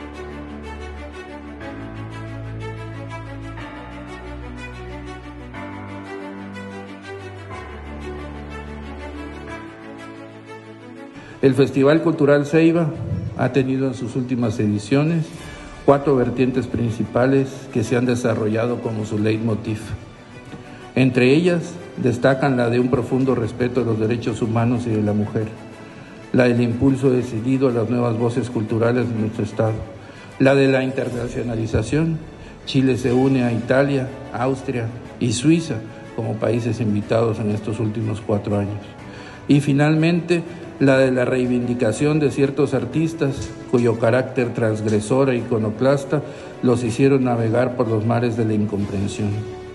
El Festival Cultural Ceiba ha tenido en sus últimas ediciones 4 vertientes principales que se han desarrollado como su leitmotiv. Entre ellas destacan la de un profundo respeto de los derechos humanos y de la mujer, la del impulso decidido a las nuevas voces culturales de nuestro Estado, la de la internacionalización. Chile se une a Italia, Austria y Suiza como países invitados en estos últimos 4 años. Y finalmente, la de la reivindicación de ciertos artistas cuyo carácter transgresor e iconoclasta los hicieron navegar por los mares de la incomprensión.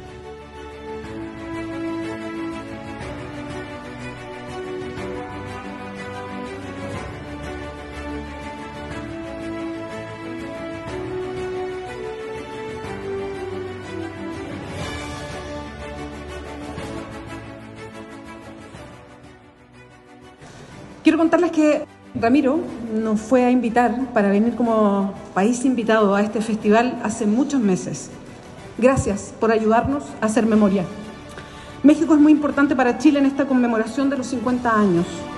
Quiero contarles que Ramiro nos fue a invitar para venir como país invitado a este festival hace muchos meses. Gracias por ayudarnos a hacer memoria. México es muy importante para Chile en esta conmemoración de los 50 años.